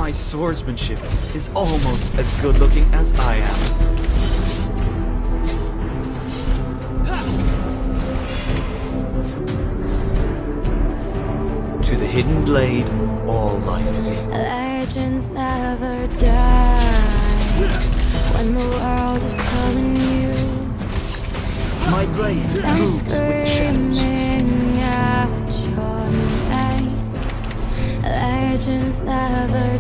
My swordsmanship is almost as good looking as I am. To the hidden blade, all life is in. Legends never die when the world is calling you. My blade moves with the shadows. Legends never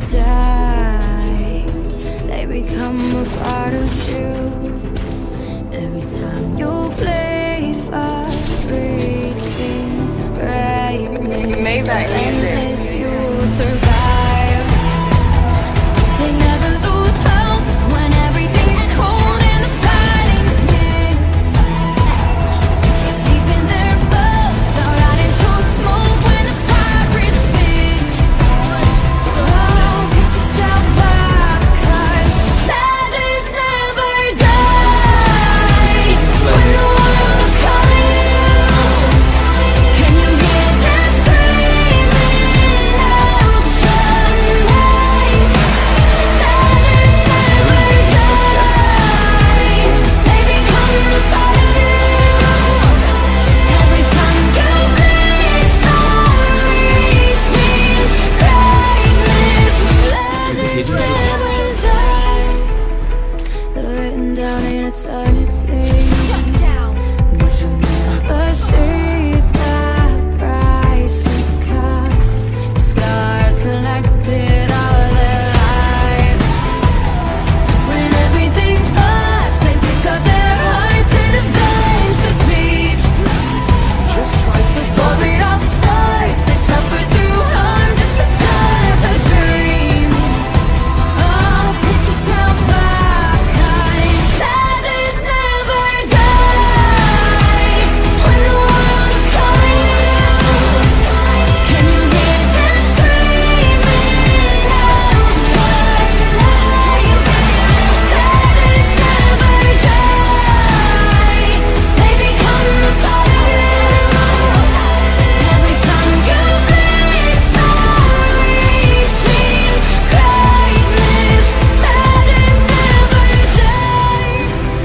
die. They become a part of you. Every time you play fast, reaching greatness. Maybach music. You'll survive. They never lose hope when everything's cold and the fighting's near. It's deep in their bones, they'll rot into smoke when the fire is fixed. Oh, pick yourself up, 'cause legends never die. When the world's calling you, can you hear them screaming out your name? Legends never die. They become a part of you. Every time you bleed for reaching greatness. Legends never die. They're written down in eternity. Shut down. But you'll never see the price it cost. The scars collected all their lives. When everything's lost, they pick up their hearts and defend defeat. Just try to Before it all starts, they suffer through harm just to touch a dream. Oh, pick yourself up, 'cause legends never die. When the world is calling you, can you hear them screaming out your name? Legends never die. They become a part of you. Every time you bleed for reaching greatness. Legends never die.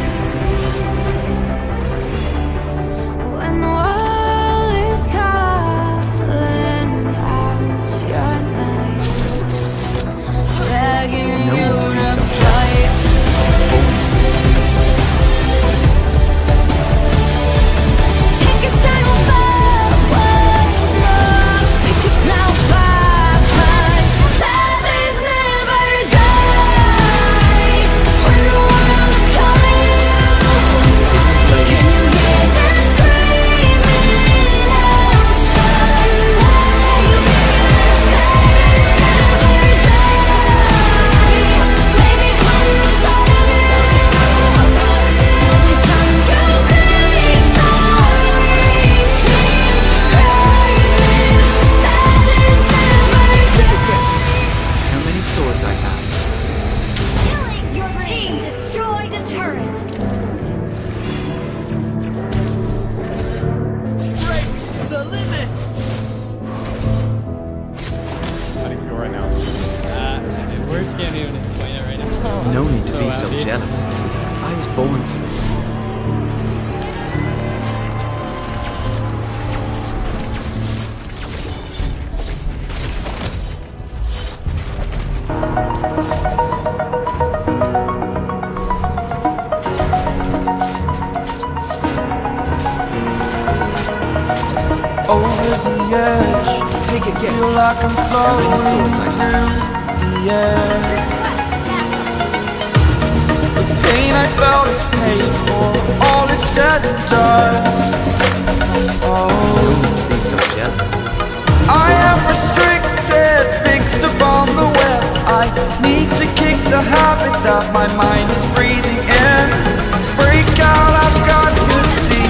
When the world is calling out your name, begging No you one to to be fight. Pick yourself up once more. Pick yourself up, 'cause legends never die. When the world is calling you, can you hear them screaming out your name? Legends never die. They become a part of you. Every time you bleed for reaching greatness. Legends never die. how many swords I have. Your team destroyed a turret. The limits! How do you feel right now? Words can't even explain it right now. No need to be so happy. jealous. I was born for this. Over the edge, Take a guess. feel like I'm How many floating swords I have? through the air. The pain I felt is paid for, all is said and done. No Oh, need to be so jealous. I am restricted, fixed upon the web. I need to kick the habit that my mind is breathing in. Break out, I've got to see.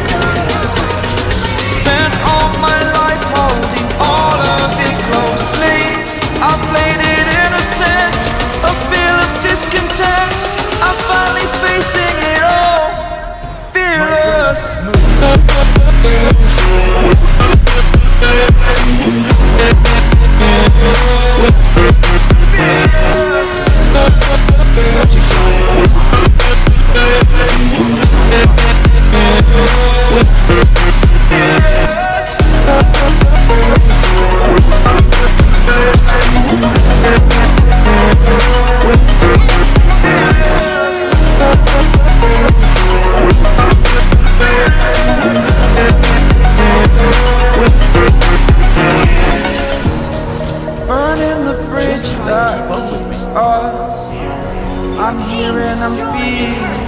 Spent all my life holding all of it closely. I played it innocent, a feel of discontent. I'm finally facing it all, fearless. that keeps us. I'm here and I'm feeling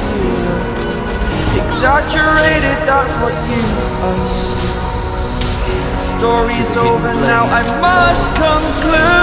exaggerated, that's what you assume. The story's over now, I must conclude.